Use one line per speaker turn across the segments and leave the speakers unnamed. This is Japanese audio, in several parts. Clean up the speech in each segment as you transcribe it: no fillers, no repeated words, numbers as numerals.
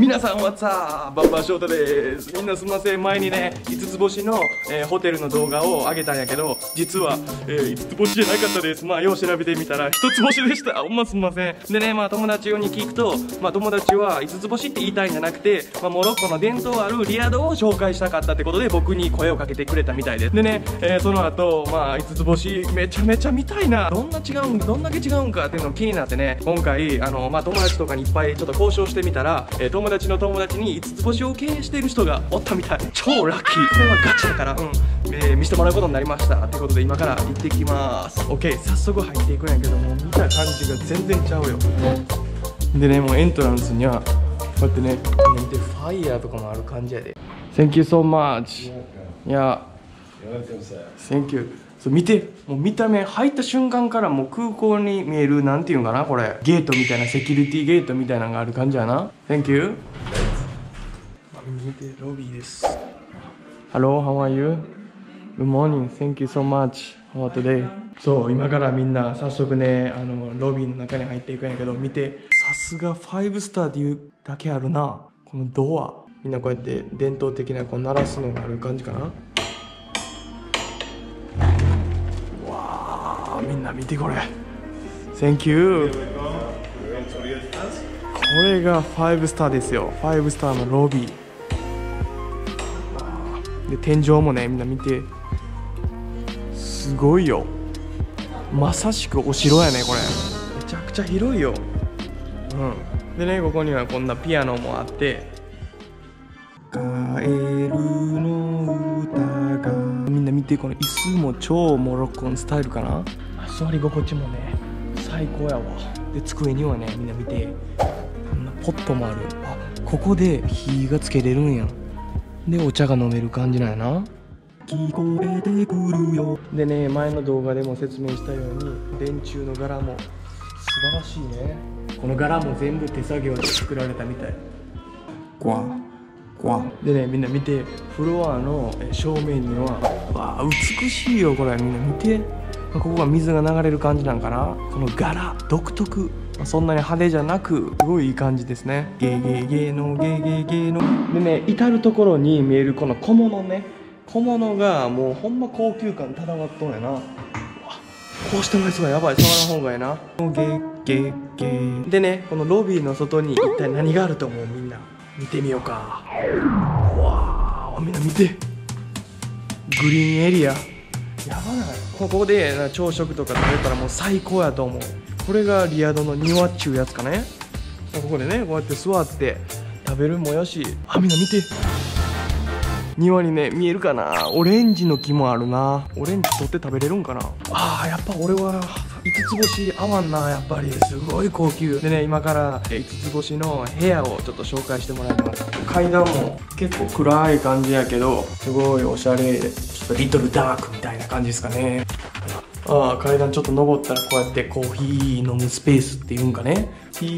皆さんはさバンバンショートです。みんなすみません、前にね5つ星の、ホテルの動画を上げたんやけど、実は、5つ星じゃなかったです。まあよう調べてみたら1つ星でした。ほんますみません。でね、まあ友達に聞くと、まあ友達は5つ星って言いたいんじゃなくて、まあ、モロッコの伝統あるリアドを紹介したかったってことで僕に声をかけてくれたみたいです。でね、その後まあ5つ星めちゃめちゃ見たいな、どんだけ違うんかっていうの気になってね、今回まあ友達とかにいっぱいちょっと交渉してみたら、友達の友達に5つ星を経営している人がおったみたい。超ラッキー。これはガチだから見せてもらうことになりましたってことで今から行ってきます。 OK、 早速入っていくんやけども、見た感じが全然ちゃうよ。でね、もうエントランスにはこうやってね、見てファイヤーとかもある感じやで。 Thank you so much。 いや Thank you。 そう見て、もう見た目入った瞬間からもう空港に見える、なんていうんかな、これゲートみたいな、セキュリティゲートみたいなのがある感じやな。 Thank you。 見て、ロビーです。 Hello, how are you? Good morning, thank you so much for today。 そう今からみんな早速ねロビーの中に入っていくんやけど、見て、さすが5スターっていうだけあるな。このドア、みんなこうやって伝統的なこう鳴らすのがある感じかな。わあ、みんな見てこれ。 Thank you。 これが5スターですよ。5スターのロビーで、天井もねみんな見て、すごいよ。まさしくお城やねこれ。めちゃくちゃ広いよ。でね、ここにはこんなピアノもあって、カエルの歌が、みんな見て、この椅子も超モロッコのスタイルかな。座り心地もね最高やわ。で机にはね、みんな見て、こんなポットもある。あ、ここで火がつけれるんや。でお茶が飲める感じなんやな。聞こえてくるよ。でね、前の動画でも説明したように電柱の柄も素晴らしいね。この柄も全部手作業で作られたみたい。でね、みんな見て、フロアの正面には、わあ美しいよこれ。みんな見て、ここが水が流れる感じなんかな。この柄独特、そんなに派手じゃなくすごいいい感じですね。ゲゲゲのゲゲゲの。でね、至る所に見えるこの小物ね、小物がもうほんま高級感漂っとんやな。こうしてもらいそうがやばい、触らん方がいいな。ゲゲゲでね、このロビーの外に一体何があると思う？みんな見てみようか。わあ、みんな見て、グリーンエリアやばない？ここで朝食とか食べたらもう最高やと思う。これがリアドの庭っちゅうやつかね。ここでね、こうやって座って食べるもよし。あ、みんな見て、庭にね見えるかな、オレンジの木もあるな。オレンジ取って食べれるんかな。あー、やっぱ俺は5つ星合わんな。やっぱりすごい高級でね、今から5つ星の部屋をちょっと紹介してもらいます。階段も結構暗い感じやけどすごいおしゃれ、ちょっとリトルダークみたいな感じですかね。ああ、階段ちょっと登ったらこうやってコーヒー飲むスペースっていうんかね。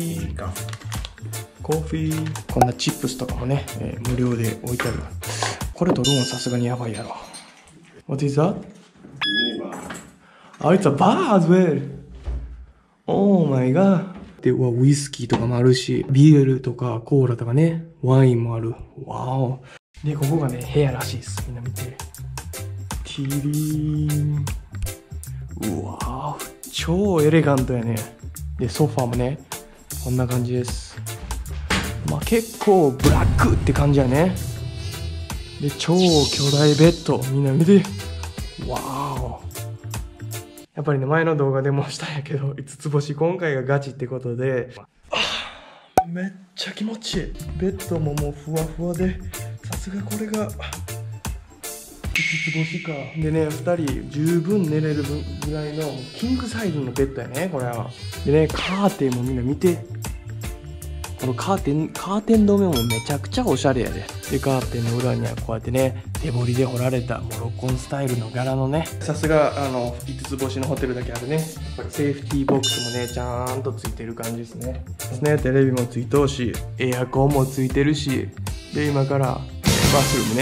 コーヒー、こんなチップスとかもね、無料で置いてある。これドローンさすがにやばいやろ。What is that? Oh, it's a bar as well. Oh my god. で、ウイスキーとかもあるし、ビールとかコーラとかね、ワインもある。わお。で、ここがね、部屋らしいです。みんな見て。ティリーン。うわー、超エレガントやね。で、ソファーもね、こんな感じです。まあ結構ブラックって感じやね。で、超巨大ベッド、みんな見て。わー。やっぱりね、前の動画でもしたんやけど、5つ星、今回がガチってことで、めっちゃ気持ちいい。ベッドももうふわふわで、さすがこれが5つ星か。でね、2人十分寝れるぐらいのキングサイズのベッドやね、これは。でね、カーテンもみんな見て。このカーテン止めもめちゃくちゃおしゃれやで。で、カーテンの裏にはこうやってね、手彫りで彫られたモロッコンスタイルの柄のね、さすが5つ星のホテルだけあるね。やっぱりセーフティーボックスもね、ちゃんとついてる感じですね。テレビもついとうし、エアコンもついてるし、で、今からバスルーム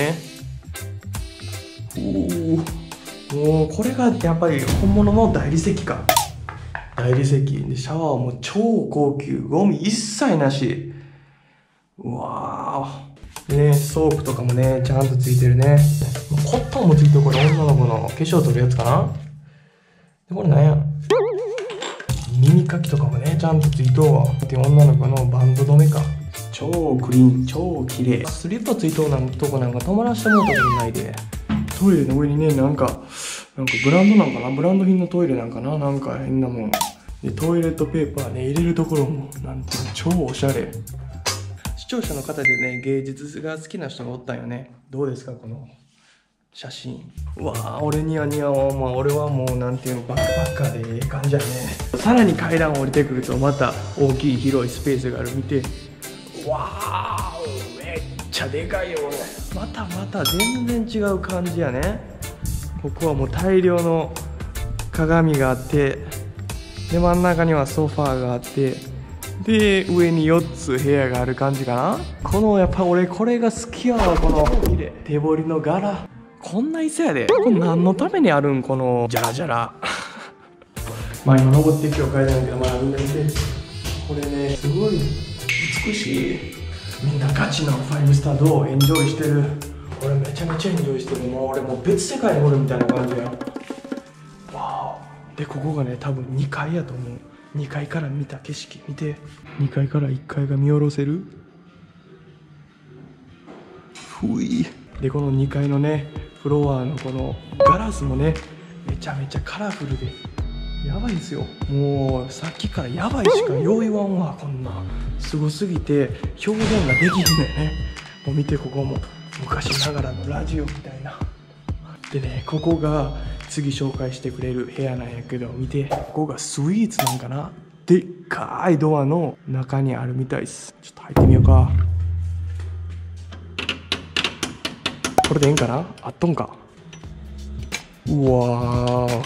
ね。もうこれがやっぱり本物の大理石か。大理石で、シャワーも超高級、ゴミ一切なし。 うわー。ね、ソープとかもね、ちゃんとついてるね。コットンもついてる。これ女の子の化粧取るやつかな。で、これなんや。耳かきとかもね、ちゃんとついとうわ。で、女の子のバンド止めか。超クリーン、超綺麗。スリッパついとうなんとこなんか泊まらしてもらったことないで。トイレの上にね、なんかブランドなんかな、ブランド品のトイレなんかな、なんか変なもん。で、トイレットペーパーね、入れるところも、なんて超おしゃれ。視聴者の方でね、芸術が好きな人がおったんよね。どうですか、この写真。うわー、俺には似合わん。まあ、俺はもう、なんていうの、バックパッカーでええ感じやね。さらに階段降りてくると、また大きい広いスペースがある。見て。わー、めっちゃでかいよ、俺。また全然違う感じやね。ここはもう大量の鏡があって、で真ん中にはソファーがあって、で上に4つ部屋がある感じかな。このやっぱ俺これが好きやわ。この手彫りの柄、こんな椅子やで。これ何のためにあるん、このジャラジャラまあ今登って今日階段やけど、まあみんな見て、これねすごい美しい。みんなガチの5スターどうエンジョイしてる。俺めちゃめちゃエンジョイしてる。もう俺もう別世界におるみたいな感じや。わー。でここがね多分2階やと思う。2階から見た景色見て。2階から1階が見下ろせる。ふい。でこの2階のねフロアのこのガラスもねめちゃめちゃカラフルでやばいんですよ。もうさっきからやばいしかよう言わんわ。こんなすごすぎて表現ができるんだよね。もう見て、ここも昔ながらのラジオみたいな。でね、ここが次紹介してくれる部屋なんやけど、見て、ここがスイーツなんかな。でっかいドアの中にあるみたいです。ちょっと入ってみようか。これでええんかな、あっとんか。うわー、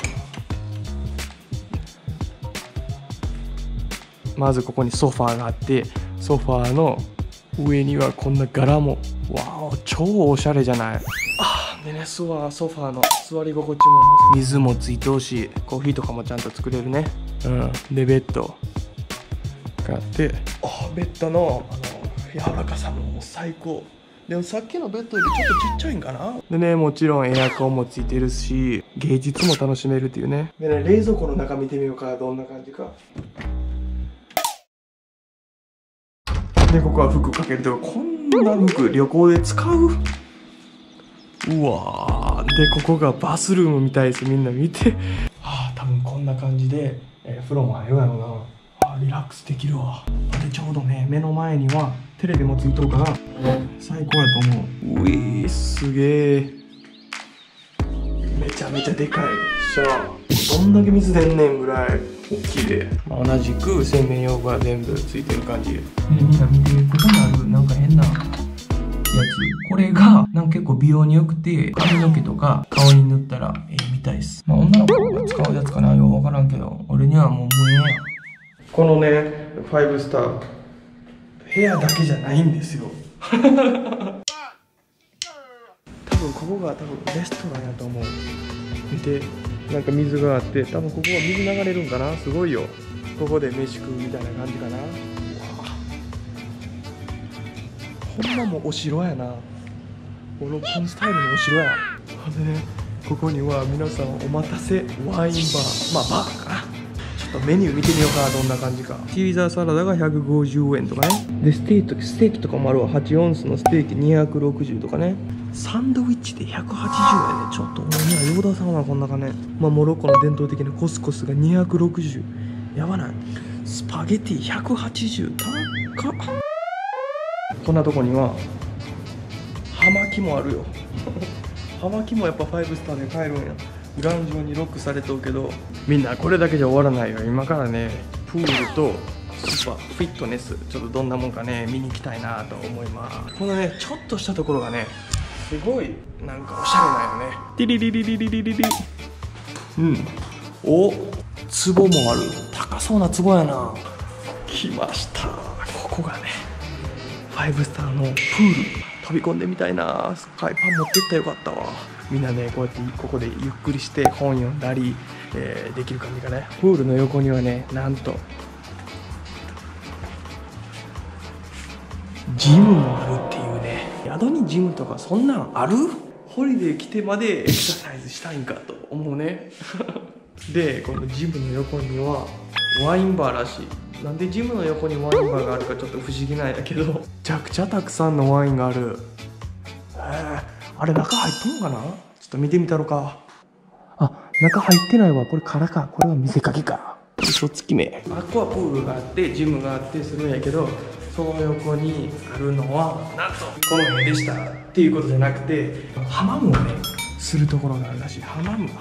まずここにソファーがあって、ソファーの上にはこんな柄も、わー、超おしゃれじゃない。でね、ソファーの座り心地も水もついてほしい。コーヒーとかもちゃんと作れるね。でベッドがあって、ベッドの柔らかさも最高。でもさっきのベッドよりちょっとちっちゃいんかな。でね、もちろんエアコンもついてるし、芸術も楽しめるっていうね。でね、冷蔵庫の中見てみようか。どんな感じか。でここは服かけるとか、こんな服旅行で使う。うわー。でここがバスルームみたいです。みんな見て。多分こんな感じで、風呂も入るやろな。リラックスできるわ。でちょうどね、目の前にはテレビもついとるから最高やと思う。ういー、すげえ。めちゃめちゃでかいシャワー。どんだけ水出んねんぐらい大きいで、同じく洗面用具が全部ついてる感じ。みんな見て、ここにあるなんか変なやつ、これがなんか結構美容に良くて、髪の毛とか顔に塗ったらみたいです。女の子が使うやつかな、よう分からんけど、俺にはもう無縁や。このね5スター部屋だけじゃないんですよ多分ここがレストランやと思う。見て、なんか水があって、多分ここは水流れるんかな。すごいよ。ここで飯食うみたいな感じかな。ほんまもうお城やな。モロッコンスタイルのお城や。でね、ここには皆さんお待たせワインバー、まあバーかな。ちょっとメニュー見てみようか。どんな感じか。シーザーサラダが150円とかね。でステーキとかもあるわ。8オンスのステーキ260とかね。サンドイッチで180円で、ちょっと俺にはヨーダさんはこんなかね。まあモロッコの伝統的なコスコスが260、やばない。スパゲティ180、高っ。こんなとこには葉巻もあるよ葉巻もやっぱ5スターで買えるんや。頑丈にロックされとるけど、みんなこれだけじゃ終わらないよ。今からね、プールとスパフィットネス、ちょっとどんなもんかね見に行きたいなと思います。このねちょっとしたところがねすごいなんかおしゃれなんよね。ティリリリリリリリリ。お、壺もある。高そうな壺やな。来ました。ここがね5スターのプール。飛び込んでみたいな。海パン持ってったらよかったわ。みんなねこうやってここでゆっくりして本読んだり、できる感じがね。プールの横にはね、なんとジムもあるっていうね。宿にジムとかそんなんある？ホリデー来てまでエクササイズしたいんかと思うね。でこのジムの横にはワインバーらしい。なんでジムの横にワインバーがあるかちょっと不思議なんやけど、めちゃくちゃたくさんのワインがある。あれ中入っとんのかな？ちょっと見てみたろか。あ、中入ってないわ。これ空か。これは見せかけか。嘘つきめ。あっこはプールがあってジムがあってするんやけど、その横にあるのはなんとこの辺でしたっていうことじゃなくて、ハマムをねするところがあるらしい。ハマムだ。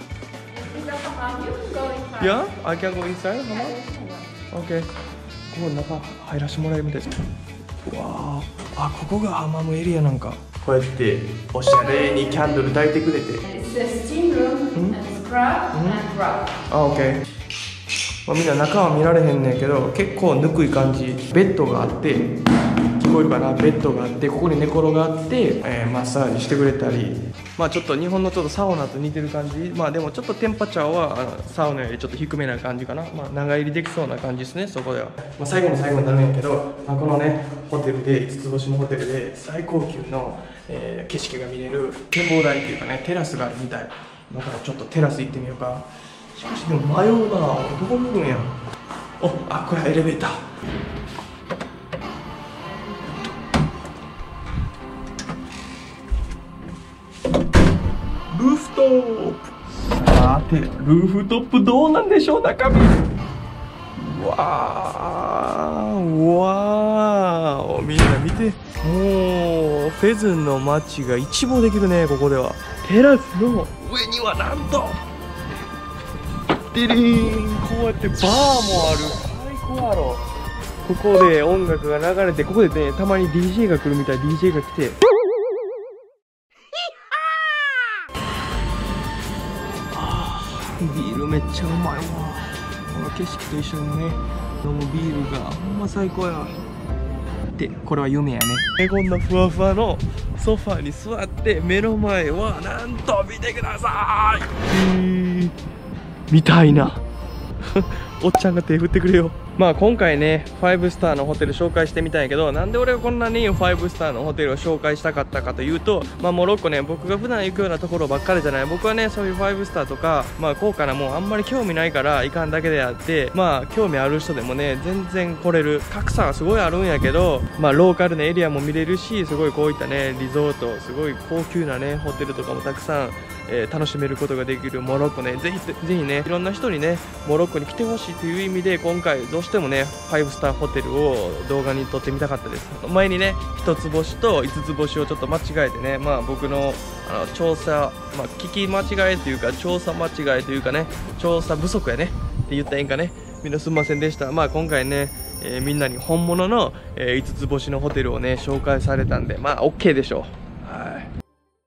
いや、I can go inside ハマム。OK。ここ中入らせてもらえるみたいです。うわあ、ここがハマムエリアなんか。こうやっておしゃれにキャンドル焚いてくれて。OK。みんな中は見られへんねんけど、結構ぬくい感じ。ベッドがあって、聞こえるかな、ベッドがあって、ここに寝転がって、マッサージしてくれたり、ちょっと日本のちょっとサウナと似てる感じ。でもちょっとテンパチャーはサウナよりちょっと低めな感じかな。長入りできそうな感じですね、そこでは。最後の最後になるんやけど、このねホテルで5つ星のホテルで最高級の、景色が見れる展望台っていうかね、テラスがあるみたい。だからちょっとテラス行ってみようか。しかしでも迷うな。どこ向くんや。これはエレベーター。ルーフトップ。さて、ルーフトップどうなんでしょう、中身。わー、みんな見て。もうフェズンの街が一望できるね。ここではテラスの上にはなんとデリーン、こうやってバーもある。最高やろ。ここで音楽が流れて、ここでねたまに DJ が来るみたい。 DJ が来てビールめっちゃうまいわ。この景色と一緒にね飲むビールがほんま最高や。でこれは夢やね。こんなふわふわのソファーに座って目の前はなんと見てください。みたいな。おっちゃんが手振ってくれよ。今回ね5スターのホテル紹介してみたんやけど、なんで俺がこんなに5スターのホテルを紹介したかったかというと、モロッコね僕が普段行くようなところばっかりじゃない。僕はねそういう5スターとか高価なもうあんまり興味ないから行かんだけであって、興味ある人でもね全然来れる。格差はすごいあるんやけど、ローカルなエリアも見れるし、すごいこういったねリゾート、すごい高級なねホテルとかもたくさん楽しめることができるモロッコね、ぜひねいろんな人にねモロッコに来てほしいという意味で、今回どうしてもね5スターホテルを動画に撮ってみたかったです。前にね1つ星と5つ星をちょっと間違えてね、僕の調査、聞き間違えというか調査間違えというかね、調査不足やねって言ったらいいんかね。みんなすんませんでした。今回ね、みんなに本物の5つ星のホテルをね紹介されたんでOK でしょう。